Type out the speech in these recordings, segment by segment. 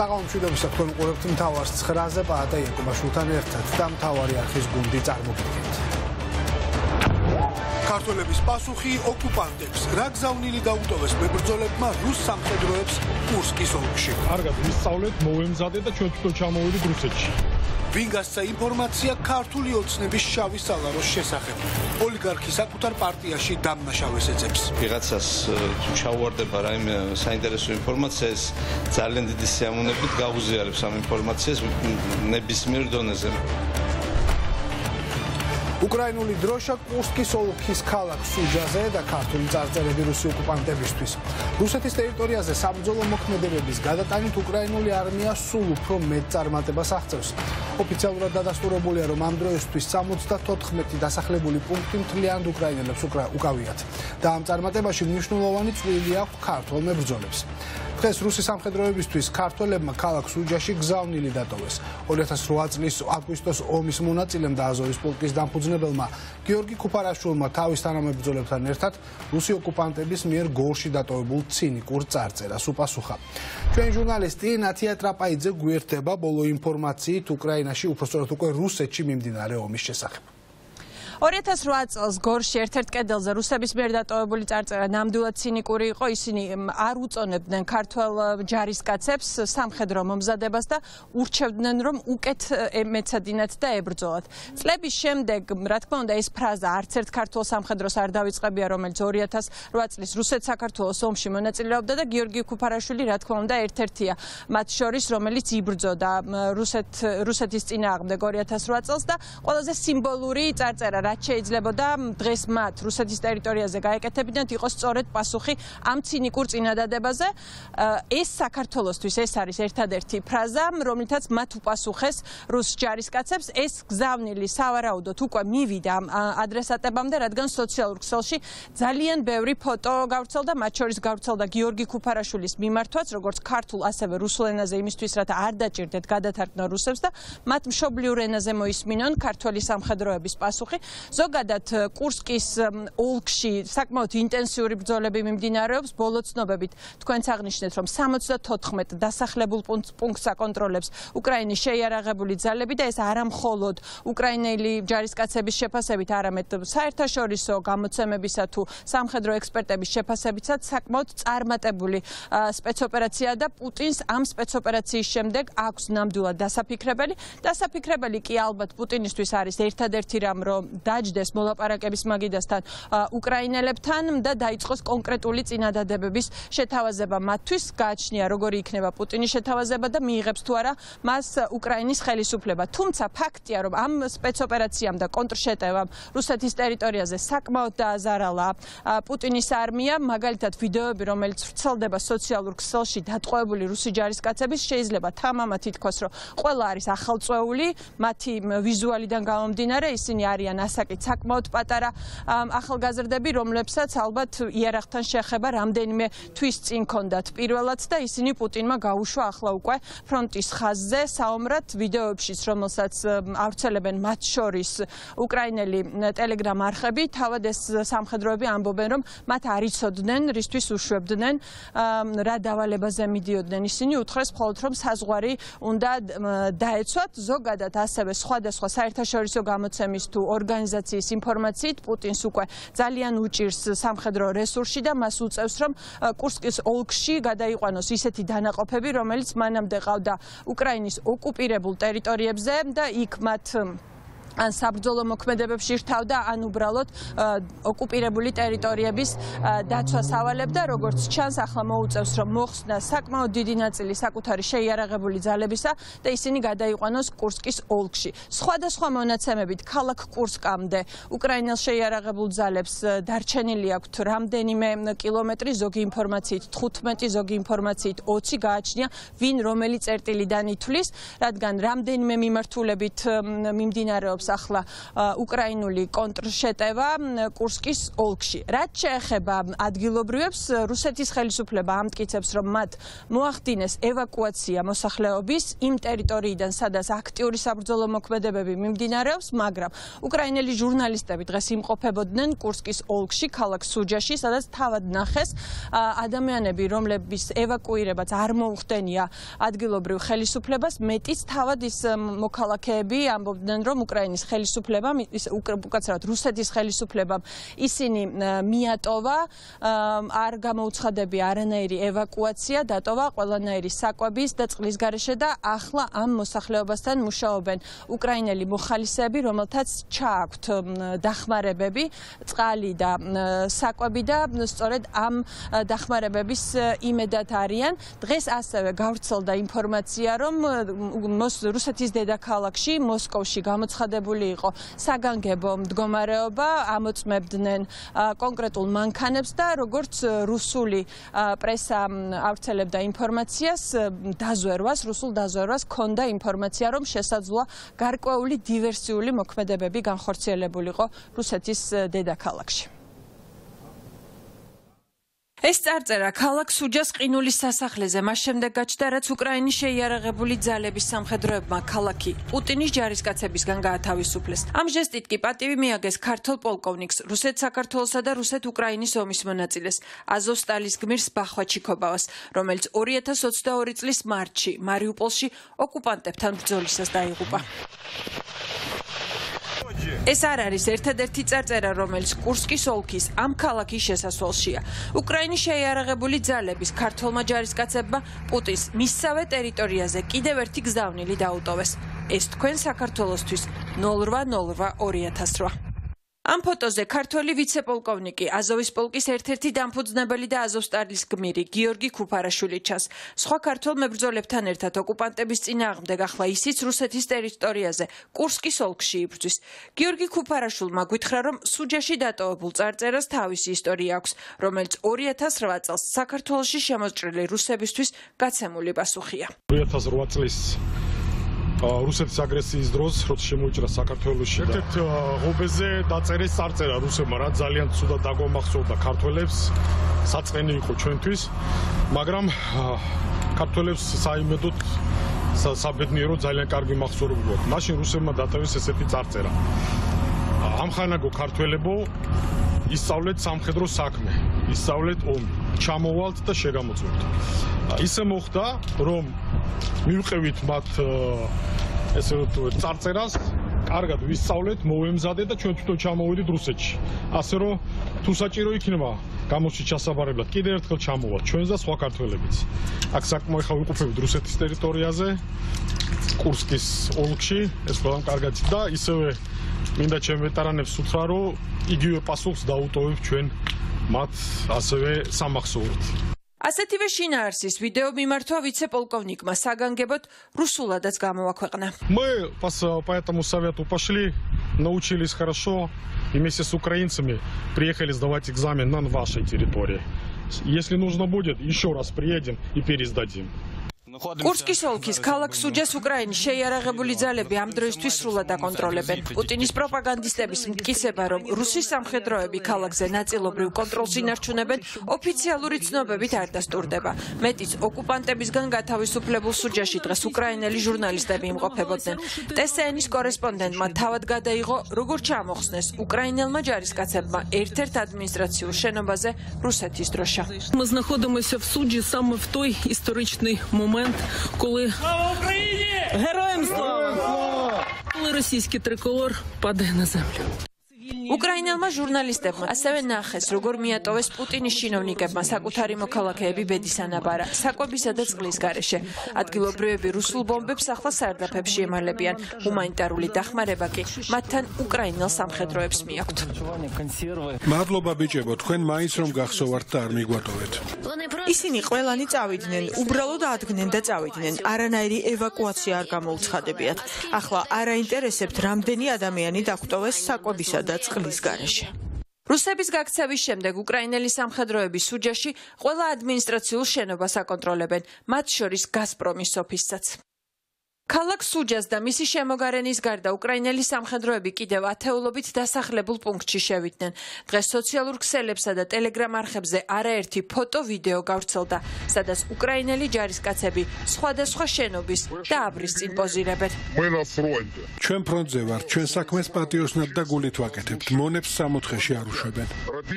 საყოველთაოდ თქვენ უყურებთ მთავარს 9-ზე პაატა იაკობაშვილთან ერთად და მთავარი არხის გუნდი წარმოგიდგენთ. ქართველების პასუხი ოკუპანტებს. რა გზავნილი დაუტოვეს მებრძოლებმა რუს სამხედროებს კურსკის ოლქში. კარგად ვისწავლეთ, მოვემზადეთ და ჩვენ თვითონ ჩამოვიდით რუსეთში. ვინ გასცა ინფორმაცია ქართული ოცნების შავი სალაროს შესახებ. ოლიგარქი საკუთარ პარტიაში დამნაშავეს ეძებს. ვიღაცას თუ ჩაუვარდება რაიმე საინტერესო ინფორმაცია, ეს ძალიან დიდი სიამოვნებით გაუზიარებს ამ ინფორმაციას ნებისმიერ დონეზე. უკრაინული დროშა კურსკის ოლქის ქალაქ სუჯაზე და ქართული წარწერები რუსი ოკუპანტებისთვის. რუსეთის ტერიტორიაზე საბრძოლო მოქმედებების გადატანით უკრაინული არმია სულ უფრო მეტ წარმატებას აღწევს. ოფიციალურად დადასტურებულია, რომ ამ დროისთვის 74 დასახლებული პუნქტი მთლიანად უკრაინელებს უკავიათ და ამ წარმატებაში მნიშვნელოვანი წვლილი აქვს ქართველ მებრძოლებს. დღეს რუსი სამხედროებისთვის ქართველებმა ქალაქ სუჯაში გზავნილი დატოვეს. 2008 წლის აგვისტოს ომის მონაწილემ და აზოვის პოლკის დამფუძნებელმა გიორგი ქუფარაშვილმა თავის თანამებრძოლებთან ერთად რუსი ოკუპანტების მიერ გორში დატოვებულ ცინიკურ წარწერას უპასუხა. ჩვენი ჟურნალისტი ნათია ტრაპაიძე გვერდება ბოლო ინფორმაციით უკრაინაში, უпростоრად უკვე რუსეთში მიმდინარე ომის შესახებ. 2008 წელს გორში ერთ-ერთ კედელზე რუსების მიერ დატოვებული წარწერა ნამდვილად ცინიკური იყო. ისინი არ უწონებდნენ ქართველ ჯარისკაცებს სამხედრო მომზადებას და ურჩევდნენ, რომ უკეთ მეცადინათ და ებრძოლათ. წლების შემდეგ, რა თქმა უნდა, ეს ფრაზა არც ერთ ქართველ სამხედროს არ დავიწყებია, რომელიც 2008 წლის რუსეთ-საქართველოს ომში მონაწილეობდა და გიორგი ქუფარაშვილი, რა თქმა უნდა, ერთ-ერთია მათ შორის, რომელიც იბრძოდა რუსეთის წინააღმდეგ 2008 წელს და ყველაზე სიმბოლური წარწერა რაც შეიძლებოდა დღეს მათ რუსეთის ტერიტორიაზე გაეკეთებინათ იყოს სწორედ პასუხი ამ ცინიკურ წინადადებაზე. ეს საქართველოსთვის ეს არის ერთადერთი ფრაზა, რომლითაც მათ უპასუხეს რუს ჯარისკაცებს. ეს გზავნილი სავარაუდოდ უკვე მივიდა ადრესატებამდე, რადგან სოციალურ ქსელში ძალიან ბევრი ფოტო გავრცელდა, მათ შორის გავრცელდა გიორგი ქუფარაშვილის მიმართვაც, როგორც ქართულ, ასევე რუსულ ენაზე იმისთვის, რათა არ დაჭირდეთ გადათარგმნა რუსებს და მათ მშობლიურ ენაზე მოისმინონ ქართველი სამხედროების პასუხი. ზოგადად კურსკის ოლქში საკმაოდ ინტენსიური ბრძოლები მიმდინარეობს. ბოლო ცნობებით თქვენც აღნიშნეთ, რომ 74 დასახლებულ პუნქტს აკონტროლებს უკრაინის შეიარაღებული ძალები და ეს არა მხოლოდ უკრაინელი ჯარისკაცების შეფასებით, არამედ საერთაშორისო გამოცემებისა თუ სამხედრო ექსპერტების შეფასებითაც საკმაოდ წარმატებული სპეცოპერაცია და პუტინს ამ სპეცოპერაციის შემდეგ აქვს ნამდვილად დასაფიქრებელი კი ალბათ პუტინისთვის არის ერთადერთი რამ, რომ დაჯდეს მოლაპარაკების მაგიდასთან უკრაინელებთან და დაიწყოს კონკრეტული წინადადებების შეთავაზება მათთვის. გააჩნია როგორი იქნება პუტინის შეთავაზება და მიიღებს თუ არა მას უკრაინის ხელისუფლება. თუმცა ფაქტია, რომ ამ სპეცოპერაციამ და კონტრშეტევამ რუსეთის ტერიტორიაზე საკმაოდ დააზარალა პუტინის არმია. მაგალითად ვიდეოები, რომელიც ვრცელდება სოციალურ ქსელში დატყვევებული რუსი ჯარისკაცების, შეიძლება თამამად ითქვას, რომ ყველა არის ახალწვეული, მათი ვიზუალიდან გამომდინარე ისინი არიან ასაკით საკმაოდ პატარა ახალგაზრდები, რომლებსაც ალბათ იარაღთან შეხება რამდენიმე თვის წინ ჰქონდათ პირველად და ისინი პუტინმა გაუშვა ახლა უკვე ფრონტის ხაზზე საომრად. ვიდეოებშიც, რომელსაც ავრცელებენ მათ შორის უკრაინელი ტელეგრამ არხები, თავად ეს სამხედროები ამბობენ, რომ მათ არ იცოდნენ, რისთვის უშვებდნენ, რა დავალებაზე მიდიოდნენ. ისინი უთხრეს მხოლოდ, რომ საზღვარი უნდა დაეცვათ. ზოგადად ასევე სხვადასხვა საერთაშორისო გამოცემის თუ ორგანიზაციის ინფორმაციით პუტინს უკვე ძალიან უჭირს სამხედრო რესურსი და მას უწევს, რომ კურსკის ოლქში გადაიყვანოს ისეთი დანაყოფები, რომელიც მანამდე ყავდა უკრაინის ოკუპირებულ ტერიტორიებზე და იქ მათ ან საბრძოლო მოქმედებებში რთავდა, ან უბრალოდ ოკუპირებული ტერიტორიების დაცვას ავალებდა. როგორც ჩანს, ახლა მოუწევს, რომ მოხსნა საკმაოდ დიდი ნაწილი საკუთარი შეიარაღებული ძალებისა და ისინი გადაიყვანოს კურსკის ოლქში. სხვადასხვა მონაცემებით ქალაქ კურსკამდე უკრაინელ შეიარაღებულ ძალებს დარჩენილი აქვთ რამდენიმე კილომეტრი, ზოგი ინფორმაციით 15, ზოგი ინფორმაციით 20 გააჩნია, ვინ რომელი წერტილიდან ითვლის, რადგან რამდენიმე მიმართულებით მიმდინარეობს გამოსახლა უკრაინული კონტრშეტევა კურსკის ოლქში. რაც შეეხება ადგილობრივებს, რუსეთის ხელისუფლება ამტკიცებს, რომ მათ მოახდინეს ევაკუაცია მოსახლეობის იმ ტერიტორიიდან, სადაც აქტიური საბრძოლო მოქმედებები მიმდინარეობს, მაგრამ უკრაინელი ჟურნალისტები დღეს იმყოფებოდნენ კურსკის ოლქში, ქალაქ სუჯაში, სადაც თავად ნახეს ადამიანები, რომლების ევაკუირებაც არ მოუხდენია ადგილობრივ ხელისუფლებას, მეტიც თავად ის მოქალაქეები ამბობდნენ, რომ უკრაინის ხელისუფლებამ, უკაცრავად რუსეთის ხელისუფლებამ ისინი მიატოვა, არ გამოუცხადებია არანაირი ევაკუაცია, დატოვა ყველანაირი საკვების და წყლის გარეშე და ახლა ამ მოსახლეობასთან მუშაობენ უკრაინელი მოხალისეები, რომელთაც ჩააქვთ დახმარებები, წყალი და საკვები და სწორედ ამ დახმარებების იმედად არიან. დღეს ასევე გავრცელდა ინფორმაცია, რომ რუსეთის დედაქალაქში, მოსკოვში გამოცხადებული იყო საგანგებო მდგომარეობა, ამოწმებდნენ კონკრეტულ მანქანებს და როგორც რუსული პრესა ავრცელებდა ინფორმაციას, რუსულ დაზვერვას ჰქონდა ინფორმაცია, რომ შესაძლოა გარკვეული დივერსიული მოქმედებები განხორციელებულიყო რუსეთის დედაქალაქში. ეს წარწერა ქალაქ სუჯას ყინულის სასახლეზე მას შემდეგ გაჩნდა, რაც უკრაინის შეიარაღებული ძალების სამხედროებმა ქალაქი პუტინის ჯარისკაცებისგან გაათავისუფლეს. ამ ჟესტით კი პატივი მიაგეს ქართულ პოლკოვნიკს, რუსეთ-საქართველოსა და რუსეთ-უკრაინის ომის მონაწილეს, აზოვსტალის გმირს ბახვაჩიკობავას, რომელიც 2022 წლის მარტში მარიუპოლში ოკუპანტებთან ბრძოლისას დაიღუპა. ეს არ არის ერთადერთი წარწერა, რომელიც კურსკის ოლქის ამ ქალაქის შესასვლელშია. უკრაინის შეიარაღებული ძალების ქართველმა ჯარისკაცებმა პუტინს მისსავე ტერიტორიაზე კიდევ ერთი გზავნილი დაუტოვეს. ეს თქვენ საქართველოსთვის 080208. ამ ფოტოზე ქართველი ვიცე-პოლკოვნიკი, აზოვის პოლკის ერთ-ერთი დამფუძნებელი და აზოვსტალის გმირი გიორგი ქუფარაშვილი ჩანს. სხვა ქართველ მებრძოლებთან ერთად ოკუპანტების წინააღმდეგ ახლა ისიც რუსეთის ტერიტორიაზე, კურსკის ოლქში იბრძვის. გიორგი ქუფარაშვილმა გითხრა, რომ სუჯაში დატოვებულ წარწერას თავისი ისტორია აქვს, რომელიც 2008 წელს საქართველოში შემოსჭრილი რუსებისთვის გაცემული პასუხია. 2008 წლის რუსეთის აგრესიის დროს, როცა შემოიჭრა საქართველოში, ერთ ღობეზე დაწერეს წარწერა რუსებმა, რაც ძალიან ცუდად დაგვამახსოვრდა ქართველებს, საწყენი იყო ჩვენთვის, მაგრამ ქართველებს საიმედოდ საბედნიერო ძალიან კარგი მახსოვრი გვაქვს. მაშინ რუსებმა დატოვეს ესეთი წარწერა. ამხანაგო ქართველებო, ისწავლეთ სამხედრო საქმე, ისწავლეთ ომი, ჩამოვალთ და შეგამოწმოთ. ისე მოხდა, რომ მივყევით მათ ესე ვთქვათ წარწერას, კარგად ვისწავლეთ, მოვემზადეთ და ჩვენ თვითონ ჩამოვედით რუსეთში. ასე რომ თუ საჭირო იქნება გამოსში ჩასაბარებლად, კიდევ ერთხელ ჩამოვალთ ჩვენს და სხვა ქართველებიც. აქ საკმაოდ ხა ვიყოფებით რუსეთის ტერიტორიაზე, კურსკის ოლქში, ეს ყველამ კარგად და ისევე მინდა ჩემ ვეტერანებს უთხრა, რომ იგივე პასუხს დაუტოვებ ჩვენ მათ ასევე სამახსოვროდ. ასეთივე შინაარსის ვიდეო მიმართვა ვიცე-პოლკოვნიკმა საგანგებოდ რუსულადაც გამოაქვეყნა. Мы по этому совету пошли, научились хорошо, и вместе с украинцами приехали сдавать экзамен на вашей территории. Если нужно будет, еще раз приедем и пересдадим. კურსკის ოლქის ქალაქ სუჯას უკრაინის შეიარაღებული ძალები ამ დროისთვის სრულად აკონტროლებენ. პუტინის პროპაგანდისტების მტკიცება, რომ რუსის სამხედროები ქალაქზე ნაწილობრივ კონტროლს ინარჩუნებენ, ოფიციალური ცნობებით არ დასტურდება. მეტიც ოკუპანტებისგან გათავისუფლებულ სუჯაში დღეს უკრაინელი ჟურნალისტები იმყოფებოდნენ. TSN-ის კორესპონდენტმა თავად გადაიღო, როგორ ჩამოხსნეს უკრაინელმა ჯარისკაცებმა ერთ-ერთ ადმინისტრაციულ შენობაზე რუსეთის დროშა. Ми знаходимося в суджі саме в той історичний момент, коли Героям слава! Коли російський триколор падає на землю. უკრაინელმა ჟურნალისტებმა ასევე ნახეს, როგორ მიატოვეს პუტინის ჩინოვნიკებმა საკუთარი მოქალაქეები ბედის ანაბარა, საკვებისა და წყლის გარეშე. ადგილობრივები რუსულ ბომბებს ახლა სარდაფებში ემალებიან. ჰუმანიტარული დახმარება კი მათთან უკრაინელ სამხედროებს მიაქვთ. მადლობა ბიჭებო, თქვენ მაინც რომ გახსოვართ და არ მიგვატოვეთ. ისინი ყველანი წავიდნენ, უბრალოდ ადგნენ და წავიდნენ. არანაირი ევაკუაცია არ გამოუცხადებიათ. ახლა არ აინტერესებთ, რამდენი ადამიანი დაგვტოვეს საკვებისა და წყლის გარეშე. რუსების გაქცევის შემდეგ უკრაინელი სამხედროები სუჯაში ყველა ადმინისტრაციულ შენობას აკონტროლებენ, მათ შორის გაზპრომის ოფისსაც. ქალაქ სუჯას და მისი შემოგარენის გარდა უკრაინელი სამხედროები კიდევ ათეულობით დასახლებულ პუნქტში შევიდნენ. დღეს სოციალურ ქსელებსა და ტელეგრამ არხებზე არაერთი ფოტო ვიდეო გავრცელდა, სადაც უკრაინელი ჯარისკაცები სხვადასხვა შენობის და აბრის წინ პოზირებენ. ჩვენ ფრონტზე ვართ, ჩვენ საქმეს პატიოსნად და გულით ვაკეთებთ. მონებს 60-ში არ უშვებენ.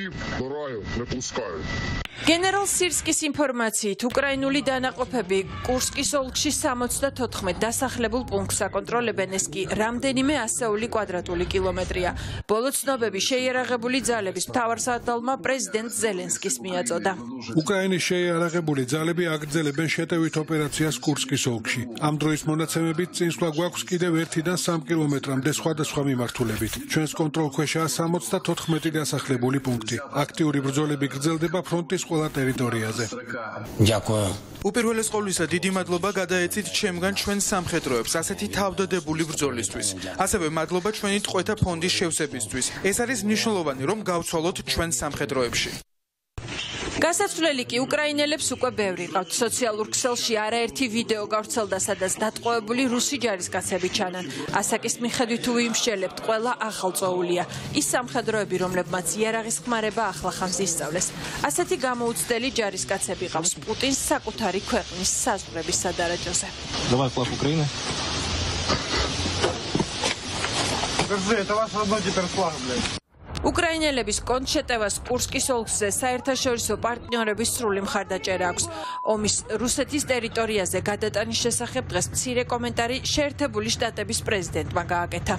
გენერალ სირსკის ინფორმაციით, უკრაინული დანაყოფები კურსკის ოლქში 74 დასახლებულ პუნქტს აკონტროლებენ, ეს კი რამდენიმე ასეული კვადრატული კილომეტრია. ბოლო ცნობები შეიარაღებული ძალების მთავარსარდალმა პრეზიდენტ ზელენსკის მიაწოდა. უკრაინის შეიარაღებული ძალები აგრძელებენ შეტევით ოპერაციას კურსკის ოლქში. ამ დროის მონაცემებით წინსვლა გვაქვს კიდევ 1-დან 3 კილომეტრამდე სხვადასხვა მიმართულებით. ჩვენს კონტროლქვეშაა 74 დასახლებული პუნქტი. აქტიური ბრძოლები გრძელდება ფრონტის ყველა ტერიტორიაზე. უპირველეს ყოვლისა დიდი მადლობა გადაეცით ჩემგან ჩვენ სამხედროებს ასეთი თავდადებული ბრძოლისთვის. ასევე მადლობა ჩვენი ტყვეთა ფონდის შევსებისთვის. ეს არის მნიშვნელოვანი, რომ გავცვალოთ ჩვენ სამხედროებში. გასაცვლელი კი უკრაინელებს უკვე ბევრი ყავთ. სოციალურ ქსელში არაერთი ვიდეო გავრცელდა, სადაც დატყვევებული რუსი ჯარისკაცები ჩანან. ასაკის მიხედვით თუ ვიმსჯელებთ, ყველა ახალწოულია. ის სამხედროები, რომლებმაც იარაღის ხმარება ახლახანს ისწავლეს. ასეთი გამოუცდელი ჯარისკაცები ყავს პუტინს საკუთარი ქვეყნის საზღვრების სადარაჯოზე. უკრაინელების კონჩეტევას კურსკის ოლქზე საერთაშორისო პარტნიორების სრული მხარდაჭერა აქვს. ომის რუსეთის ტერიტორიაზე გადატანის შესახებ დღეს მცირე კომენტარი შეერთებული შტატების პრეზიდენტმა გააკეთა.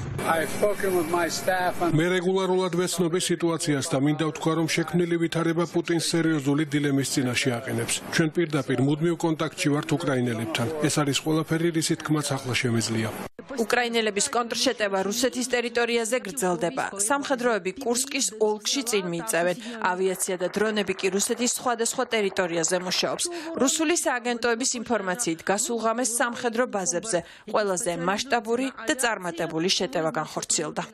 მე რეგულარულად ვეცნობი სიტუაციას და მინდა ვთქვა, რომ შექმნილი ვითარება პუტინს სერიოზული დილემის წინაშე აყენებს. ჩვენ პირდაპირ მუდმივ კონტაქტში ვართ უკრაინელებთან. ეს არის ყველაფერი, რისი თქმაც ახლა შემეძლია. უკრაინელების კონტრშეტევა რუსეთის ტერიტორიაზე გრძელდება. სამხედროები კურსკის ოლქში წინ მიიწევენ. ავიაცია და დრონები კი რუსეთის სხვადასხვა ტერიტორიაზე მუშაობს. რუსული სააგენტოების ინფორმაციით, გასულ ღამეს სამხედრო ბაზებზე ყველაზე მასშტაბური და წარმატებული შეტევა განხორციელდა.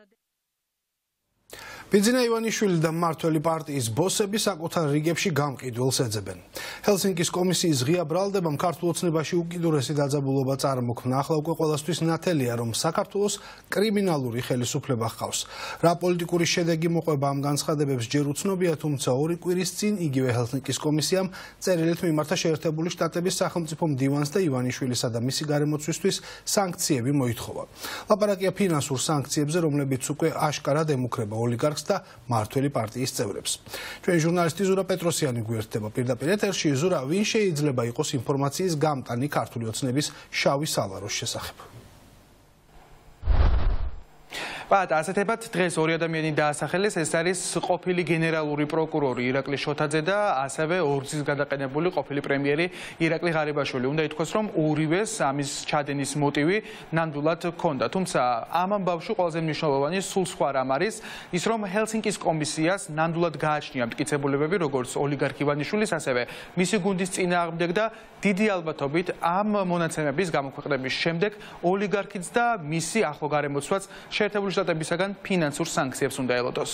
ბიძინა ივანიშვილი და მმართველი პარტიის ბოსები საკუთარ რიგებში გამყიდველს ეძებენ. ჰელსინკის კომისიის ღია ბრალდებამ ქართულ ოცნებაში უკიდურესი დაძაბულობა წარმოქმნა. ახლა უკვე ყველასთვის ნათელია, რომ საქართველოს კრიმინალური ხელისუფლება ჰყავს. რა პოლიტიკური შედეგი მოყვება ამ განცხადებებს ჯერ უცნობია, თუმცა 2 კვირის წინ იგივე ჰელსინკის კომისიამ წერილით მიმართა შეერთებული შტატების სახელმწიფო მდივანს და ივანიშვილისა და მისი გარემოცვისთვის სანქციები მოითხოვა. ლაპარაკია ფინანსურ სანქციებზე, რომლებიც უკვე აშკარად ემუქრება ოლიგარქს და მმართველი პარტიის წევრებს. ჩვენი ჟურნალისტი ზურა პეტროსიანი გვერდება პირდაპირ ეთერში. ზურა, ვინ შეიძლება იყოს ინფორმაციის გამტანი ქართული ოცნების შავი სალაროს შესახებ? Pat, ასეთებად დღეს 2 ადამიანი დაასახელეს, ეს არის ყოფილი გენერალური პროკურორი ირაკლი შოთაძე და ასევე ორგზის გადაყენებული ყოფილი პრემიერი ირაკლი ღარიბაშვილი. უნდა ითქვას, რომ ორივეს ამის ჩადენის მოტივი ნამდვილად ჰქონდა. თუმცა ამ ამბავში ყველაზე მნიშვნელოვანი სულ სხვა რამ არის ის, რომ ჰელსინკის კომისიას ნამდვილად გააჩნია მტკიცებულებები, როგორც ოლიგარქ ივანიშვილის, ასევე მისი გუნდის წინააღმდეგ და დიდი ალბათობით ამ მონაცემების გამოქვეყნების შემდეგ ოლიგარქიც და მისი ახლო გარემოცვაც შეერთებული შტატებისაგან ფინანსურ სანქციებს უნდა ელოდოს.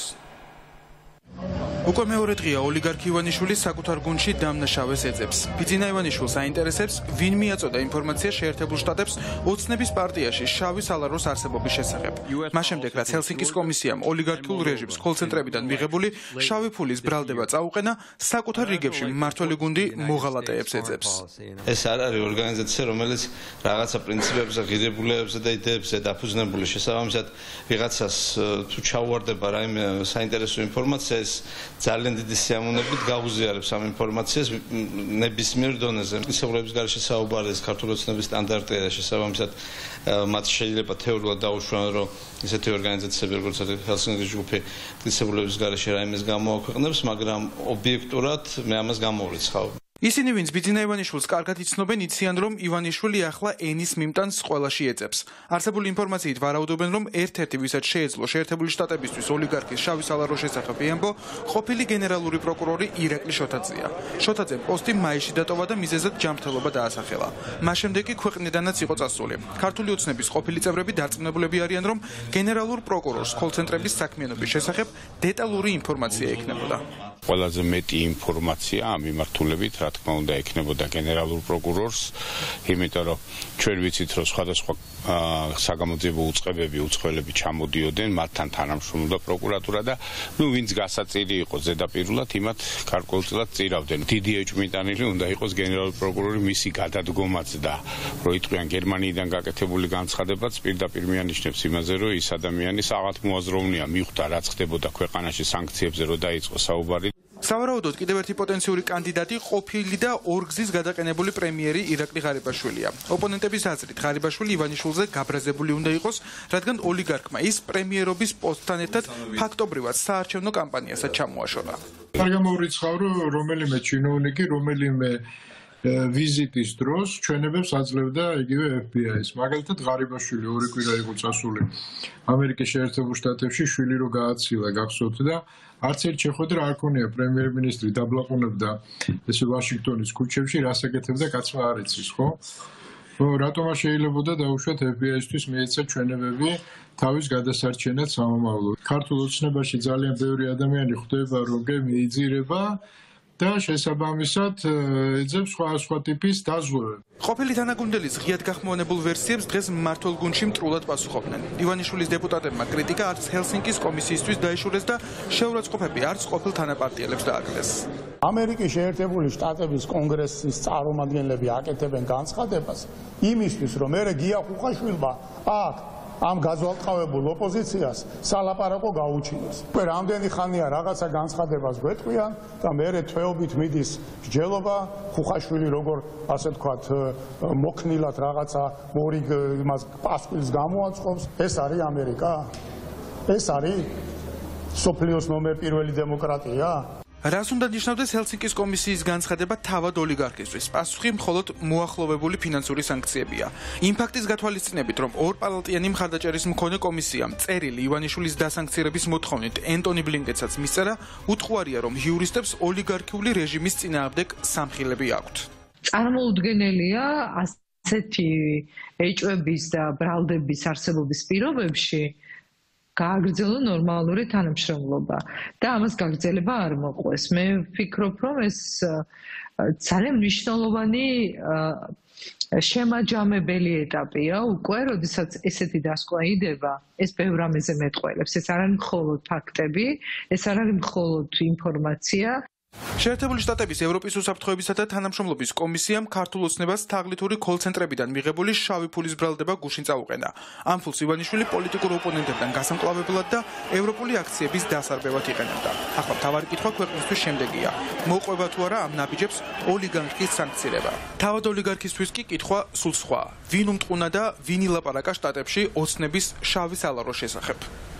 უკვე მეორე დღეა ოლიგარქ ივანიშვილის საკუთარ გუნდში დამნაშავეს ეძებს. ბიძინა ივანიშვილს აინტერესებს, ვინ მიაწოდა ინფორმაცია შეერთებულ შტატებს ოცნების პარტიაში შავი სალაროს არსებობის შესახებ. მას შემდეგ, რაც ჰელსინკის კომისიამ ოლიგარქიულ რეჟიმს კოლცენტრებიდან მიღებული შავი ფულის ბრალდება წაუყენა, საკუთარ რიგებში მმართველი გუნდი მოღალატეებს ეძებს. ეს არ არის ორგანიზაცია, რომელიც რაღაცა პრინციპებზე, ღირებულებებზე და იდეებზე დაფუძნებული. შესაბამისად, ვიღაცას თუ ჩაუვარდება რაიმე საინტერესო ინფორმაცია, ეს ძალიან დიდი სიამოვნებით გაუზიარებს ამ ინფორმაციას ნებისმიერ დონეზე. მტკიცებულების გარეშე საუბარი ეს ქართული ოცნების სტანდარტია, შესაბამისად მათ შეიძლება თეორიულად დაუშვან, რომ ისეთი ორგანიზაციები როგორც ჰელსინკის ჯგუფი მტკიცებულების გარეშე რაიმეს გამოაქვეყნებს, მაგრამ ობიექტურად მე ამას გამოვრიცხავ. ისინი, ვინც ბიძინა ივანიშვილს კარგად იცნობენ, იციან, რომ ივანიშვილი ახლა ენის მიმტანს ყველაში ეძებს. არსებული ინფორმაციით ვარაუდობენ, რომ ერთ-ერთი, ვისაც შეეძლო შეერთებული შტატებისთვის ოლიგარქის შავი სალაროს შესახებ ეამბო, ყოფილი გენერალური პროკურორი ირაკლი შოთაძეა. შოთაძემ პოსტი მაისში დატოვა და მიზეზად ჯანმრთელობა დაასახელა. მას შემდეგ კი ქვეყნიდანაც იყო წასული. ქართული ოცნების ყოფილი წევრები დარწმუნებულები არიან, რომ გენერალურ პროკურორს კოლცენტრების საქმიანობის შესახებ დეტალური ინფორმაცია ექნებოდა. ყველაზე მეტი ინფორმაცია ამ მიმართულებით, რა თქმა უნდა, ექნებოდა გენერალურ პროკურორს, იმიტომ რომ ჩვენ ვიცით, რომ სხვადასხვა საგამოძიებო უწყებები, უცხოელები ჩამოდიოდნენ, მათთან თანამშრომლობდა პროკურატურა და ვინც გასაწირი იყო ზედაპირულად, იმათ გარკვეულწილად წირავდნენ. დიდი ეჭვმიტანილი უნდა იყოს გენერალური პროკურორი მისი გადადგომაც და რომ იტყვიან გერმანიიდან გაკეთებული განცხადებაც პირდაპირ მიანიშნებს იმაზე, რომ ის ადამიანი საავადმოაზროვნეა, მიხვდა რაც ხდებოდა ქვეყანაში სანქციებზე, რომ დაიწყო საუბარი. სავარაუდოდ კიდევ ერთი პოტენციური კანდიდატი ყოფილი და ორგზის გადაყენებული პრემიერი ირაკლი ღარიბაშვილია. ოპონენტების აზრით, ღარიბაშვილი ივანიშვილზე გაბრაზებული უნდა იყოს, რადგან ოლიგარქმა ის პრემიერობის პოსტთან ერთად ფაქტობრივად საარჩევნო კამპანიასაც ჩამოაშორა. არ გამოვრიცხავ, რომ რომელიმე ჩინოვნიკი, რომელიმე ვიზიტის დროს ჩვენებებს აძლევდა იგივე FBI-ს. მაგალითად, ღარიბაშვილი ორი კვირა იყო წასული ამერიკის შეერთებულ შტატებში, შვილი რო გააცილა, გახსოვთ და არც ერთ შეხვედრა არ ქონია პრემიერ-მინისტრი დაბლაყუნებდა ესე ვაშინგტონის ქუჩებში, რას აკეთებდა კაცმა არ იცის, ხო? რატომ არ შეიძლებოდა დაუშვათ FBI-ისთვის მიეცა ჩვენებები თავის გადასარჩენად სამომავლო. ქართულ ოცნებაში ძალიან ბევრი ადამიანი ხვდება, რომ მიიძირება და შესაბამისად ეძებს სხვა ტიპის დაზღვევებს. ყოფილი თანაგუნდელის ღიად გახმოვანებულ ვერსიებს დღეს მმართველ გუნდში მტრულად პასუხობდნენ. ივანიშვილის დეპუტატებმა კრიტიკა არც ჰელსინკის კომისიისთვის დაიშურეს და შეურაცხყოფები არც ყოფილ თანაპარტიელებს დააკრეს. ამერიკის შეერთებული შტატების კონგრესის წარმომადგენლები აკეთებენ განცხადებას იმისთვის, რომ მერე გია ხუხაშვილმა აქ ამ გაზვალტყავებულ ოპოზიციას სალაპარაკო გაუჩინოს. რამდენი ხანია რაღაცა განცხადებას გვეტყვიან და მერე თვეობით მიდის მსჯელობა, ხუხაშვილი როგორ ასე ვთქვათ მოქნილად რაღაცა მორიგ იმას პასპილს გამოაწყობს. ეს არის ამერიკა? ეს არის სოფლიოს ნომერ პირველი დემოკრატია? რას უნდა ნიშნავდეს ჰელსინკის კომისიის განცხადება თავად ოლიგარქისთვის? პასუხი მხოლოდ მოახლოვებული ფინანსური სანქციებია. იმ ფაქტის გათვალისწინებით, რომ ორპალატიანი მხარდაჭერის მქონე კომისიამ წერილი ივანიშვილის დასანქცირების მოთხოვნით ენტონი ბლინკენსაც მისწერა, უთხوارია, რომ იურისტებს ოლიგარქიული რეჟიმის წინააღმდეგ სამხილები აქვთ. წარმოუდგენელია ასეთი ეჭვების და ბრალდების არსებობის პირობებში გააგრძელო ნორმალური თანამშრომლობა და ამას გაგრძელება არ მოყვეს. მე ვფიქრობ, რომ ეს ძალიან მნიშვნელოვანი შემაჯამებელი ეტაპია უკვე, როდესაც ესეთი დასკვნა იდება, ეს ბევრ რამეზე მეტყველებს. ეს არ არის მხოლოდ ფაქტები, ეს არ არის მხოლოდ ინფორმაცია. შეერთებული შტატების ევროპის უსაფრთხოებისა და თანამშრომლობის კომისიამ ქართულ ოცნებას თაღლითური კოლ-ცენტრებიდან მიღებული შავი ფულის ბრალდება გუშინ წაუყენა. ამ ფულს ივანიშვილი პოლიტიკურ ოპონენტებთან გასამკლავებლად და ევროპული აქციების დასარბევად იყენებდა. ახლა მთავარი კითხვა ქვეყნისთვის შემდეგია: მოყვება თუ არა ამ ნაბიჯებს ოლიგარქის სანქცირება? თავად ოლიგარქისთვის კი კითხვა სულ სხვა: ვინ უმტყუნა და ვინ ილაპარაკა შტატებში ოცნების შავი სალაროს შესახებ?